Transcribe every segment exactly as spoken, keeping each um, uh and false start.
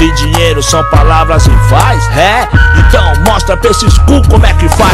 Talento e dinheiro são palavras rivais, é? Então mostra pra esses cu como é que faz.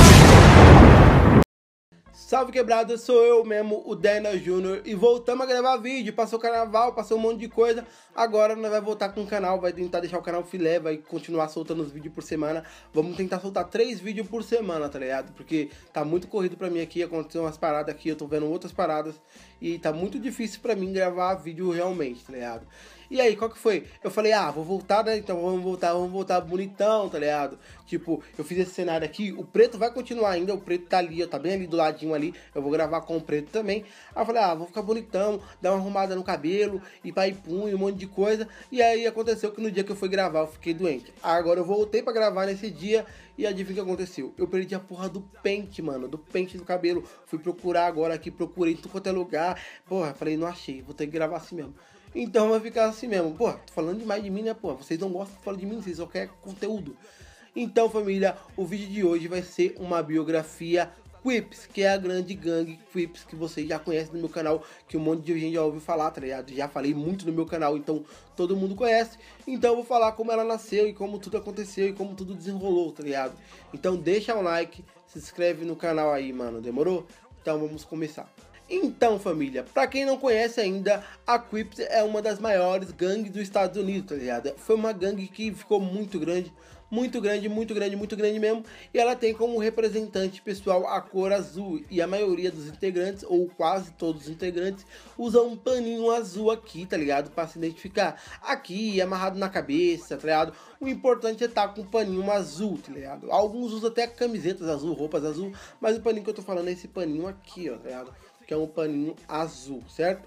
Salve quebrada, sou eu mesmo, o Dena Júnior, e voltamos a gravar vídeo. Passou o carnaval, passou um monte de coisa. Agora nós vamos voltar com o canal, vai tentar deixar o canal filé, vai continuar soltando os vídeos por semana. Vamos tentar soltar três vídeos por semana, tá ligado? Porque tá muito corrido pra mim aqui, aconteceu umas paradas aqui, eu tô vendo outras paradas. E tá muito difícil pra mim gravar vídeo realmente, tá ligado? E aí, qual que foi? Eu falei, ah, vou voltar, né? Então vamos voltar, vamos voltar bonitão, tá ligado? Tipo, eu fiz esse cenário aqui, o preto vai continuar ainda, o preto tá ali, ó, tá bem ali do ladinho ali. Eu vou gravar com o preto também. Aí eu falei, ah, vou ficar bonitão, dar uma arrumada no cabelo, ir pra Ipum e um monte de coisa. E aí aconteceu que no dia que eu fui gravar, eu fiquei doente. Agora eu voltei pra gravar nesse dia e adivinha o que aconteceu? Eu perdi a porra do pente, mano, do pente do cabelo. Fui procurar agora aqui, procurei em tudo quanto é lugar. Porra, falei, não achei, vou ter que gravar assim mesmo. Então vai ficar assim mesmo. Pô, tô falando demais de mim, né, pô? Vocês não gostam de falar de mim, vocês só querem conteúdo. Então, família, o vídeo de hoje vai ser uma biografia Crips, que é a grande gangue Crips que vocês já conhecem no meu canal, que um monte de gente já ouviu falar, tá ligado? Já falei muito no meu canal, então todo mundo conhece. Então eu vou falar como ela nasceu e como tudo aconteceu e como tudo desenrolou, tá ligado? Então deixa um like, se inscreve no canal aí, mano, demorou? Então vamos começar. Então, família, pra quem não conhece ainda, a Crips é uma das maiores gangues dos Estados Unidos, tá ligado? Foi uma gangue que ficou muito grande, muito grande, muito grande, muito grande mesmo. E ela tem como representante pessoal a cor azul. E a maioria dos integrantes, ou quase todos os integrantes, usam um paninho azul aqui, tá ligado? Pra se identificar. Aqui, amarrado na cabeça, tá ligado? O importante é estar com um paninho azul, tá ligado? Alguns usam até camisetas azul, roupas azul, mas o paninho que eu tô falando é esse paninho aqui, ó, tá ligado? Que é um paninho azul, certo?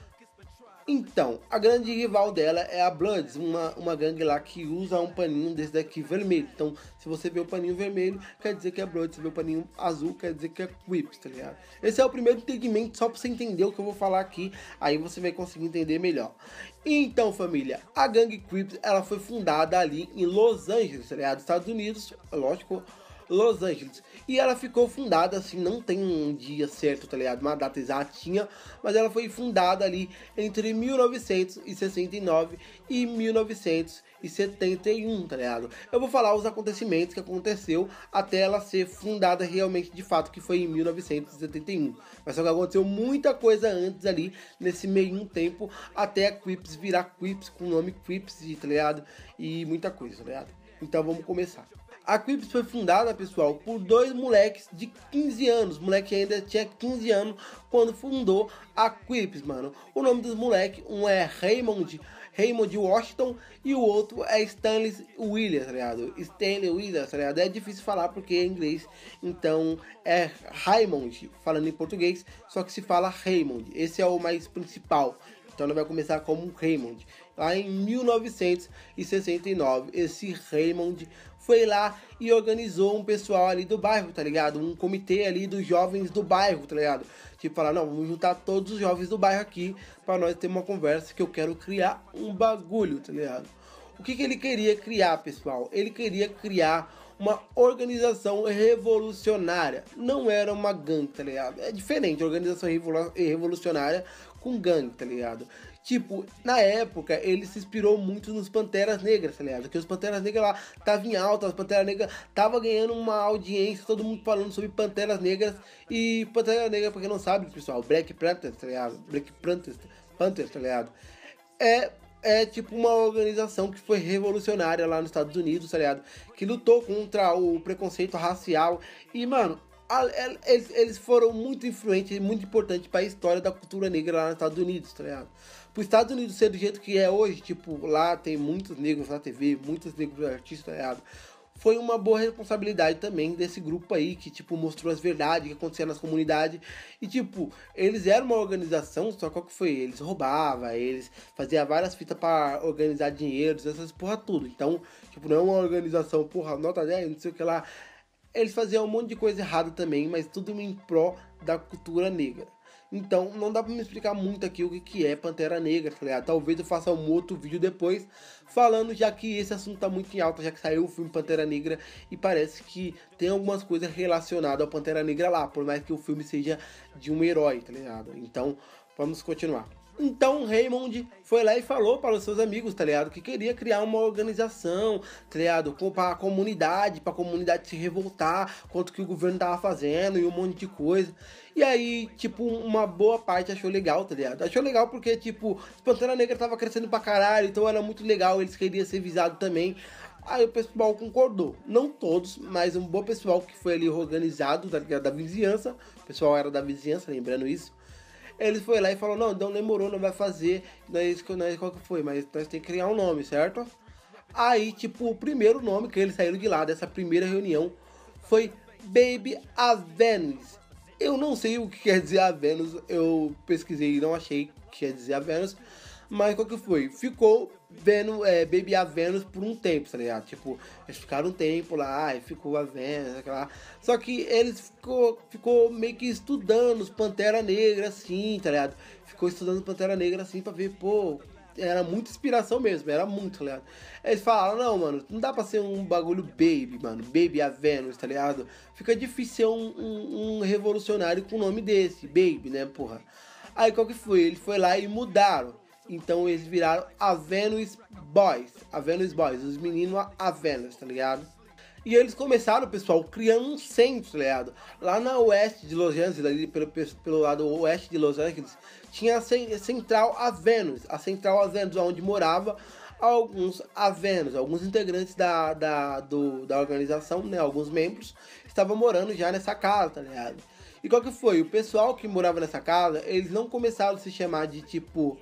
Então, a grande rival dela é a Bloods, uma, uma gangue lá que usa um paninho desse daqui vermelho. Então, se você vê o paninho vermelho, quer dizer que é Bloods. Se vê o paninho azul, quer dizer que é Crips, tá ligado? Esse é o primeiro entendimento, só pra você entender o que eu vou falar aqui, aí você vai conseguir entender melhor. Então, família, a gangue Crips, ela foi fundada ali em Los Angeles, tá ligado? Estados Unidos, lógico, Los Angeles. E ela ficou fundada, assim, não tem um dia certo, tá ligado? Uma data exatinha, mas ela foi fundada ali entre mil novecentos e sessenta e nove e mil novecentos e setenta e um, tá ligado? Eu vou falar os acontecimentos que aconteceu até ela ser fundada realmente de fato, que foi em mil novecentos e setenta e um. Mas só que aconteceu muita coisa antes ali, nesse meio tempo, até a Crips virar Crips, com o nome Crips, tá ligado? E muita coisa, tá ligado? Então vamos começar. A Crips foi fundada, pessoal, por dois moleques de quinze anos. O moleque ainda tinha quinze anos quando fundou a Crips, mano. O nome dos moleques, um é Raymond, Raymond Washington, e o outro é Stanley Williams, tá ligado? Stanley Williams, tá ligado? É difícil falar porque é inglês, então é Raymond, falando em português, só que se fala Raymond. Esse é o mais principal. Então ele vai começar como Raymond. Lá em mil novecentos e sessenta e nove, esse Raymond foi lá e organizou um pessoal ali do bairro, tá ligado? Um comitê ali dos jovens do bairro, tá ligado? Tipo, falar, não, vamos juntar todos os jovens do bairro aqui pra nós ter uma conversa que eu quero criar um bagulho, tá ligado? O que que ele queria criar, pessoal? Ele queria criar uma organização revolucionária. Não era uma gangue, tá ligado? É diferente, organização revolucionária com gangue, tá ligado? Tipo, na época, ele se inspirou muito nos Panteras Negras, tá ligado? Porque os Panteras Negras lá estavam em alta, as Panteras Negras estavam ganhando uma audiência, todo mundo falando sobre Panteras Negras. E Pantera Negra, pra quem não sabe, pessoal, Black Panthers, tá ligado? Black Panthers, Panthers, tá ligado? É... É tipo uma organização que foi revolucionária lá nos Estados Unidos, tá ligado? Que lutou contra o preconceito racial. E, mano, a, eles, eles foram muito influentes e muito importantes para a história da cultura negra lá nos Estados Unidos, tá ligado? Para os Estados Unidos ser do jeito que é hoje, tipo, lá tem muitos negros na T V, muitos negros artistas, tá ligado? Foi uma boa responsabilidade também desse grupo aí, que, tipo, mostrou as verdades que aconteciam nas comunidades. E, tipo, eles eram uma organização, só qual que foi? Eles roubavam, eles faziam várias fitas pra organizar dinheiro, essas porra tudo. Então, tipo, não é uma organização, porra, nota dez, não sei o que lá. Eles faziam um monte de coisa errada também, mas tudo em pró da cultura negra. Então, não dá pra me explicar muito aqui o que, que é Pantera Negra, tá ligado? Talvez eu faça um outro vídeo depois, falando, já que esse assunto tá muito em alta, já que saiu o filme Pantera Negra, e parece que tem algumas coisas relacionadas ao Pantera Negra lá, por mais que o filme seja de um herói, tá ligado? Então, vamos continuar. Então Raymond foi lá e falou para os seus amigos, tá ligado? Que queria criar uma organização, tá ligado? Para a comunidade, para a comunidade se revoltar contra o que o governo tava fazendo e um monte de coisa. E aí, tipo, uma boa parte achou legal, tá ligado? Achou legal porque, tipo, Pantera Negra tava crescendo pra caralho, então era muito legal, eles queriam ser visados também. Aí o pessoal concordou, não todos, mas um bom pessoal que foi ali organizado, tá ligado? Da vizinhança, o pessoal era da vizinhança, lembrando isso. Ele foi lá e falou, não, não demorou, não vai fazer, não é isso que não é qual que foi, mas nós temos que criar um nome, certo? Aí, tipo, o primeiro nome que eles saíram de lá, dessa primeira reunião, foi Baby Avenus. Eu não sei o que quer dizer Avenus, eu pesquisei e não achei que quer dizer Avenus, mas qual que foi? Ficou vendo é, Baby Avenus por um tempo, tá ligado? Tipo, eles ficaram um tempo lá, e ficou Avenus, aquela. Só que eles ficou, ficou meio que estudando os Pantera Negra, assim, tá ligado? Ficou estudando Pantera Negra, assim, pra ver, pô, era muita inspiração mesmo, era muito, tá ligado? Eles falaram, não, mano, não dá pra ser um bagulho Baby, mano, Baby Avenus, tá ligado? Fica difícil ser um, um, um revolucionário com o nome desse, Baby, né, porra? Aí qual que foi? Ele foi lá e mudaram. Então eles viraram Avenus Boys, Avenus Boys, os meninos Avenus, tá ligado? E eles começaram, pessoal, criando um centro, tá ligado? Lá na oeste de Los Angeles, ali pelo, pelo lado oeste de Los Angeles, tinha a Central Avenus, a Central Avenus, onde morava alguns Avenus, alguns integrantes da, da, do, da organização, né? Alguns membros estavam morando já nessa casa, tá ligado? E qual que foi? O pessoal que morava nessa casa, eles não começaram a se chamar de tipo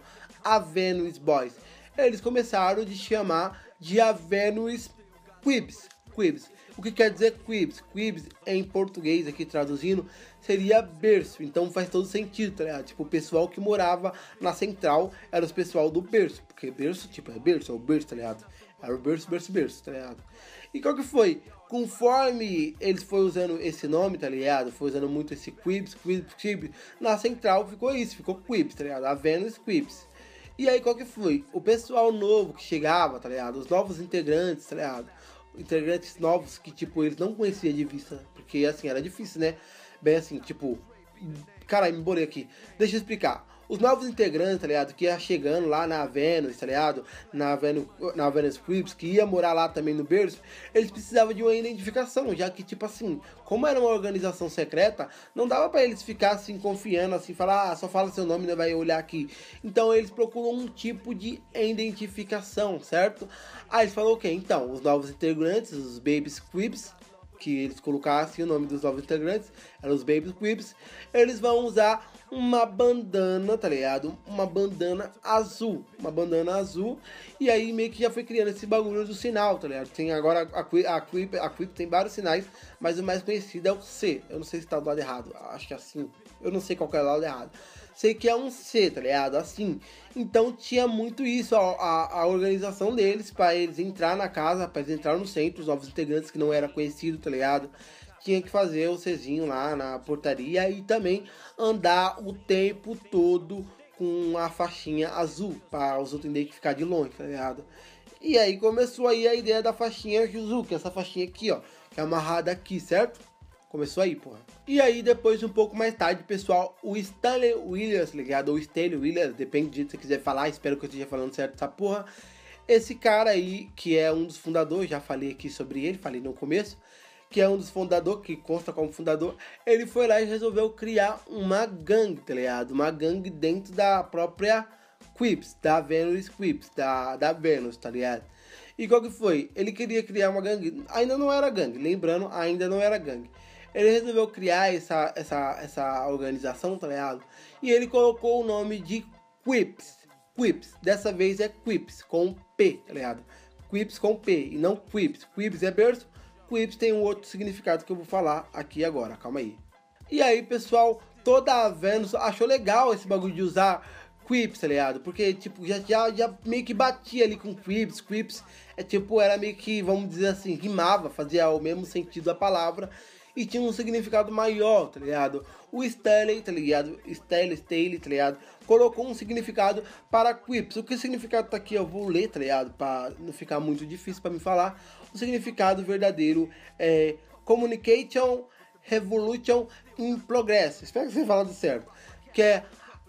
Avenus Boys. Eles começaram a se chamar de Avenus Quibs. Quibs. O que quer dizer Quibs? Quibs em português aqui traduzindo seria berço. Então faz todo sentido, tá ligado? Tipo, o pessoal que morava na central era os pessoal do berço. Porque berço, tipo, é berço, é o berço, tá ligado? Era o berço, berço, berço, tá ligado? E qual que foi? Conforme eles foram usando esse nome, tá ligado? Foi usando muito esse Quibs, Quibs, Quibs. Na central ficou isso, ficou Quibs, tá ligado? Avenus Quibs. E aí qual que foi? O pessoal novo que chegava, tá ligado? Os novos integrantes, tá ligado? Integrantes novos que, tipo, eles não conheciam de vista. Porque, assim, era difícil, né? Bem assim, tipo... Caralho, me bolei aqui. Deixa eu explicar. Os novos integrantes, tá ligado? Que ia chegando lá na Avenus, tá ligado? Na Avenus, na Avenus Crips, que ia morar lá também no berço. Eles precisavam de uma identificação, já que, tipo assim, como era uma organização secreta, não dava pra eles ficar assim, confiando, assim, falar, ah, só fala seu nome, né, vai olhar aqui. Então eles procuram um tipo de identificação, certo? Aí eles falaram, ok, então, os novos integrantes, os Baby Squibs, que eles colocassem o nome dos novos integrantes, eram os Baby Squibs, eles vão usar uma bandana, tá ligado? Uma bandana azul, uma bandana azul, e aí meio que já foi criando esse bagulho do sinal, tá ligado? Tem agora a Quip, a Quip, a Quip tem vários sinais, mas o mais conhecido é o C, eu não sei se tá do lado errado, acho que é assim, eu não sei qual que é o lado errado. Sei que é um C, tá ligado? Assim. Então tinha muito isso, a, a, a organização deles, pra eles entrar na casa, pra eles entrar no centro, os novos integrantes que não era conhecido, tá ligado? Tinha que fazer o Czinho lá na portaria e também andar o tempo todo com a faixinha azul, para os outros identificar de longe, tá ligado? E aí começou aí a ideia da faixinha azul, que é essa faixinha aqui, ó, que é amarrada aqui, certo? Começou aí, porra. E aí, depois, um pouco mais tarde, pessoal, o Stanley Williams, ligado? Ou Stanley Williams, depende de que você quiser falar, espero que eu esteja falando certo essa porra. Esse cara aí, que é um dos fundadores, já falei aqui sobre ele, falei no começo, que é um dos fundadores, que consta como fundador, ele foi lá e resolveu criar uma gangue, tá ligado? Uma gangue dentro da própria Quips, da Venus Quips, da, da Venus, tá ligado? E qual que foi? Ele queria criar uma gangue, ainda não era gangue, lembrando, ainda não era gangue. Ele resolveu criar essa, essa, essa organização, tá ligado? E ele colocou o nome de Quips. Quips. Dessa vez é Quips, com P, tá ligado? Quips com P, e não Quips. Quips é berço, Quips tem um outro significado que eu vou falar aqui agora, calma aí. E aí, pessoal, toda a Venus achou legal esse bagulho de usar Quips, tá ligado? Porque, tipo, já, já, já meio que batia ali com Quips. Quips é tipo, era meio que, vamos dizer assim, rimava, fazia o mesmo sentido da palavra. E tinha um significado maior, tá ligado? O Stanley, tá ligado? Stanley, Staley, tá ligado? Colocou um significado para Quips. O que o significado tá aqui, eu vou ler, tá ligado? Pra não ficar muito difícil pra me falar. O significado verdadeiro é Communication Revolution in Progress. Espero que você tenha falado certo. Que é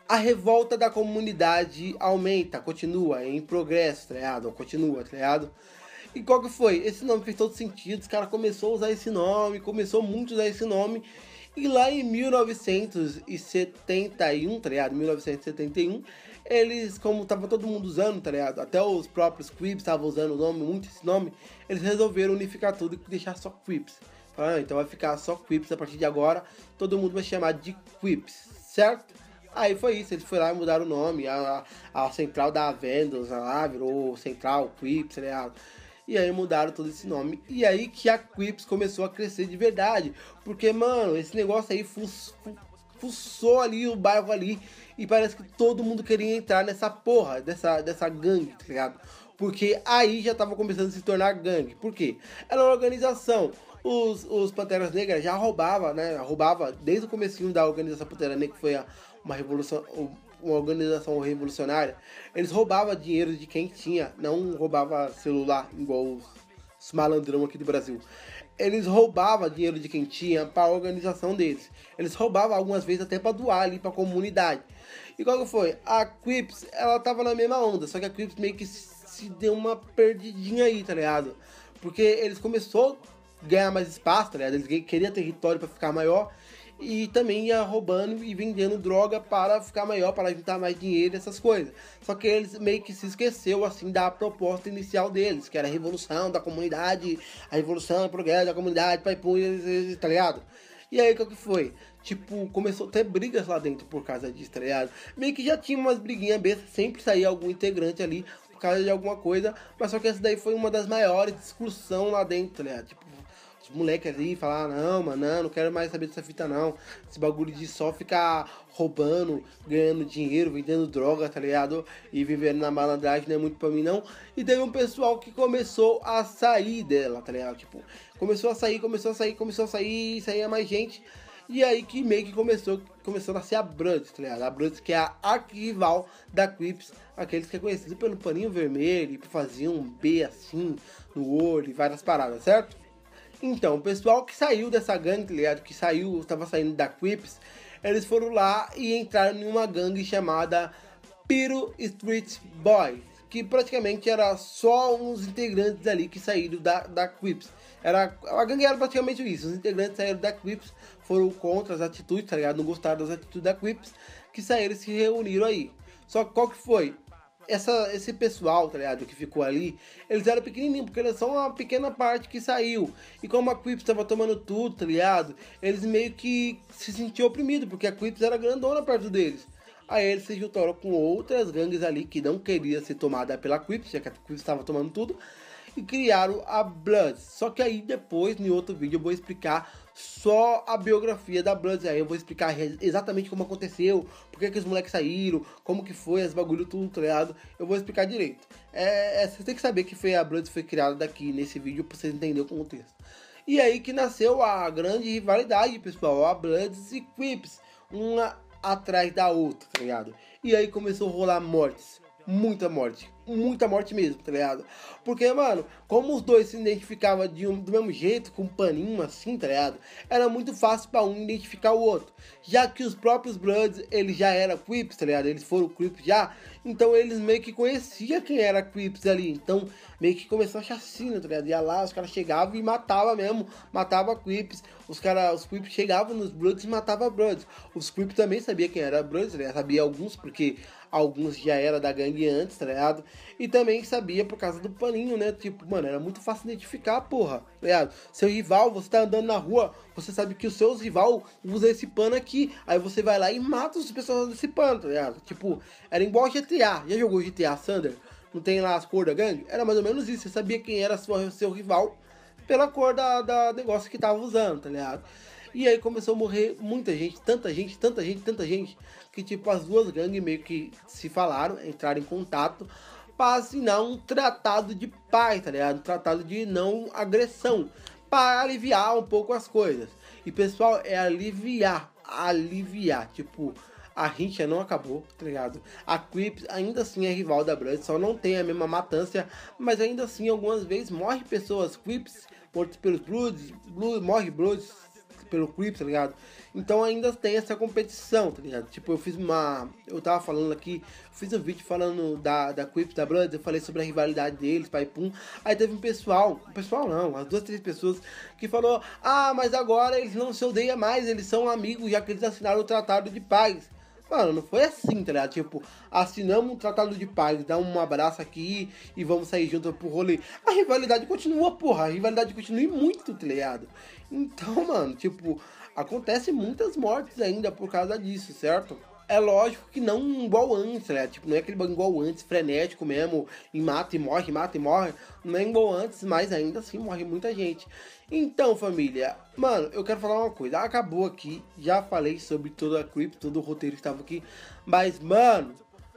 a revolta da comunidade aumenta, continua em progresso, tá ligado? Continua, tá ligado? E qual que foi? Esse nome fez todo sentido, os caras começaram a usar esse nome, começou muito a usar esse nome. E lá em mil novecentos e setenta e um, tá ligado? mil novecentos e setenta e um, eles, como tava todo mundo usando, tá ligado? Até os próprios Crips estavam usando o nome, muito esse nome, eles resolveram unificar tudo e deixar só Crips. Falaram, ah, então vai ficar só Crips a partir de agora, todo mundo vai chamar de Crips, certo? Aí foi isso, eles foram lá e mudaram o nome, a, a, a central da Vendos lá virou Central Crips, tá ligado? E aí mudaram todo esse nome. E aí que a Crips começou a crescer de verdade. Porque, mano, esse negócio aí fuçou, fuçou ali o bairro ali. E parece que todo mundo queria entrar nessa porra, dessa, dessa gangue, tá ligado? Porque aí já tava começando a se tornar gangue. Por quê? Era uma organização. Os, os Panteras Negras já roubavam, né? Roubava desde o comecinho da organização Pantera Negra, que foi a, uma revolução... uma organização revolucionária, eles roubavam dinheiro de quem tinha, não roubava celular, igual os, os malandrão aqui do Brasil. Eles roubavam dinheiro de quem tinha para a organização deles. Eles roubavam algumas vezes até para doar ali para a comunidade. E qual que foi? A Crips, ela tava na mesma onda, só que a Crips meio que se deu uma perdidinha aí, tá ligado? Porque eles começaram a ganhar mais espaço, tá ligado? Eles queriam território para ficar maior. E também ia roubando e vendendo droga para ficar maior, para juntar mais dinheiro, essas coisas. Só que eles meio que se esqueceu, assim, da proposta inicial deles, que era a revolução da comunidade, a revolução, o progresso da comunidade, pai, pum, tá ligado? E aí, o que foi? Tipo, começou a ter brigas lá dentro por causa disso, tá ligado? Meio que já tinha umas briguinhas bestas, sempre saía algum integrante ali por causa de alguma coisa, mas só que essa daí foi uma das maiores discussão lá dentro, tá ligado? Tipo, moleque ali falar, não, mano, não, não quero mais saber dessa fita não, esse bagulho de só ficar roubando, ganhando dinheiro, vendendo droga, tá ligado, e vivendo na malandragem não é muito pra mim não. E teve um pessoal que começou a sair dela, tá ligado, tipo, começou a sair, começou a sair, começou a sair, saía mais gente, e aí que meio que começou, começou a nascer a Bloods, tá ligado, a Bloods que é a arquirrival da Crips, aqueles que é conhecido pelo paninho vermelho, e faziam um B assim, no olho, e várias paradas, certo? Então, o pessoal que saiu dessa gangue, tá ligado? Que saiu, estava saindo da Crips, eles foram lá e entraram em uma gangue chamada Piro Street Boys, que praticamente era só uns integrantes ali que saíram da, da Crips. Era, a gangue era praticamente isso, os integrantes saíram da Crips, foram contra as atitudes, tá ligado? Não gostaram das atitudes da Crips, que saíram e se reuniram aí. Só que qual que foi? Essa, esse pessoal, tá ligado, que ficou ali, eles eram pequenininhos, porque eles são uma pequena parte que saiu. E como a Crips tava tomando tudo, tá ligado, eles meio que se sentiam oprimidos, porque a Crips era grandona perto deles. Aí eles se juntaram com outras gangues ali que não queriam ser tomada pela Crips, já que a Crips estava tomando tudo, e criaram a Bloods. Só que aí depois, em outro vídeo, eu vou explicar só a biografia da Bloods. Aí eu vou explicar exatamente como aconteceu, por que que os moleques saíram, como que foi, as bagulho tudo, tá ligado? Eu vou explicar direito. É, é, você tem que saber que foi a Bloods foi criada daqui nesse vídeo pra você entender o contexto. E aí que nasceu a grande rivalidade, pessoal, a Bloods e Crips, uma atrás da outra, tá ligado? E aí começou a rolar mortes. Muita morte, muita morte mesmo, tá ligado? Porque, mano, como os dois se identificavam de um, do mesmo jeito, com um paninho assim, tá ligado? Era muito fácil pra um identificar o outro. Já que os próprios Bloods, eles já eram Crips, tá ligado? Eles foram Crips já, então eles meio que conheciam quem era Crips ali. Então, meio que começou a chacina, tá ligado? Ia lá, os caras chegavam e matavam mesmo, matava Crips. Os caras, os Crips chegavam nos Bloods e matavam Bloods. Os Crips também sabiam quem era Bloods, né? Sabia alguns, porque alguns já era da gangue antes, tá ligado? E também sabia por causa do paninho, né? Tipo, mano, era muito fácil identificar, porra, tá ligado? Seu rival, você tá andando na rua, você sabe que o seu rival usa esse pano aqui, aí você vai lá e mata as pessoas desse pano, tá ligado? Tipo, era igual G T A. Já jogou G T A, Sander? Não tem lá as cores da gangue? Era mais ou menos isso, você sabia quem era sua, seu rival pela cor da, da negócio que tava usando, tá ligado? E aí começou a morrer muita gente, tanta gente, tanta gente, tanta gente, que tipo as duas gangues meio que se falaram, entraram em contato para assinar um tratado de paz, tá ligado? Um tratado de não agressão, para aliviar um pouco as coisas. E pessoal, é aliviar, aliviar, tipo, a rincha não acabou, tá ligado? A Crips ainda assim é rival da Bloods, só não tem a mesma matança, mas ainda assim algumas vezes morre pessoas Crips, mortos pelos Bloods, Blood, morre Bloods, pelo Crips, tá ligado? Então ainda tem essa competição, tá ligado? Tipo, eu fiz uma... Eu tava falando aqui, fiz um vídeo falando da, da Crips, da Bloods, eu falei sobre a rivalidade deles, pai pum. Aí teve um pessoal, um pessoal não, as duas, três pessoas que falou: ah, mas agora eles não se odeiam mais, eles são amigos, já que eles assinaram o Tratado de Paz. Mano, não foi assim, tá ligado? Tipo, assinamos um tratado de paz, dá um abraço aqui e vamos sair junto pro rolê. A rivalidade continua, porra. A rivalidade continua e muito, tá ligado? Então, mano, tipo, acontece muitas mortes ainda por causa disso, certo? É lógico que não igual antes, né? Tipo, não é aquele bagulho igual antes, frenético mesmo, e mata e morre, mata e morre. Não é igual antes, mas ainda assim morre muita gente. Então, família, mano, eu quero falar uma coisa. Acabou aqui, já falei sobre toda a Crips, todo o roteiro que estava aqui. Mas, mano,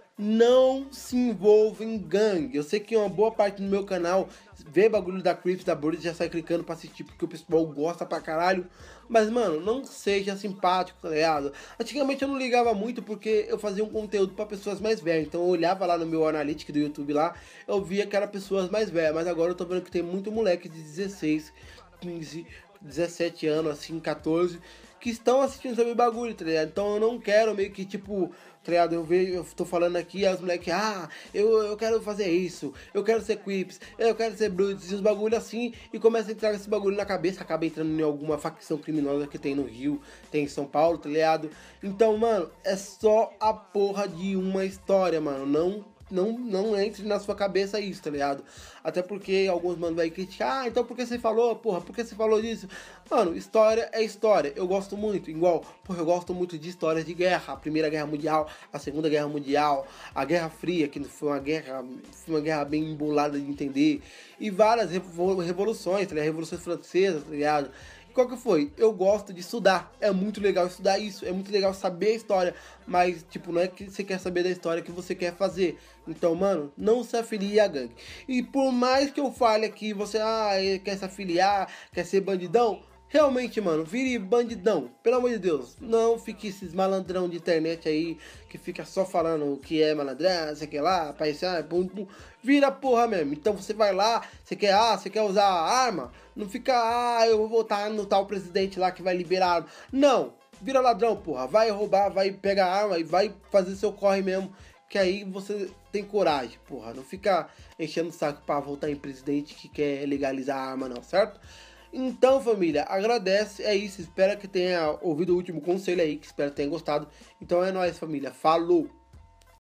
não se envolva em gangue. Eu sei que uma boa parte do meu canal vê bagulho da Crips, da Bloods, já sai clicando pra assistir porque o pessoal gosta pra caralho. Mas, mano, não seja simpático, tá ligado? Antigamente eu não ligava muito porque eu fazia um conteúdo pra pessoas mais velhas. Então eu olhava lá no meu Analytics do YouTube lá, eu via que era pessoas mais velhas. Mas agora eu tô vendo que tem muito moleque de dezesseis, quinze, dezessete anos, assim, quatorze, que estão assistindo sobre bagulho, tá ligado? Então eu não quero meio que, tipo, tá ligado? Eu vejo, eu tô falando aqui, as moleques, ah, eu, eu quero fazer isso, eu quero ser Crips, eu quero ser Bloods, e os bagulho assim, e começa a entrar esse bagulho na cabeça, acaba entrando em alguma facção criminosa que tem no Rio, tem em São Paulo, tá ligado? Então, mano, é só a porra de uma história, mano, não... Não, não entre na sua cabeça isso, tá ligado? Até porque alguns mano vai criticar, ah, então por que você falou, porra, por que você falou disso? Mano, história é história, eu gosto muito, igual, porra, eu gosto muito de histórias de guerra, a Primeira Guerra Mundial, a Segunda Guerra Mundial, a Guerra Fria, que foi uma guerra, foi uma guerra bem embolada de entender, e várias revoluções, tá ligado? Revoluções francesas, tá ligado? Qual que foi? Eu gosto de estudar, é muito legal estudar isso, é muito legal saber a história, mas, tipo, não é que você quer saber da história que você quer fazer. Então, mano, não se afilie a gangue. E por mais que eu fale aqui, você, ah, quer se afiliar, quer ser bandidão, realmente, mano, vire bandidão, pelo amor de Deus. Não fique esses malandrão de internet aí, que fica só falando o que é malandrão, sei que lá, paisano, pum, pum. Vira porra mesmo. Então você vai lá, você quer, ah, você quer usar a arma, não fica, ah, eu vou votar no tal presidente lá que vai liberar a arma. Não, vira ladrão, porra, vai roubar, vai pegar a arma e vai fazer seu corre mesmo, que aí você tem coragem, porra. Não fica enchendo o saco pra votar em presidente que quer legalizar a arma não, certo? Então, família, agradece, é isso, espero que tenha ouvido o último conselho aí, que espero que tenha gostado. Então é nóis, família, falou!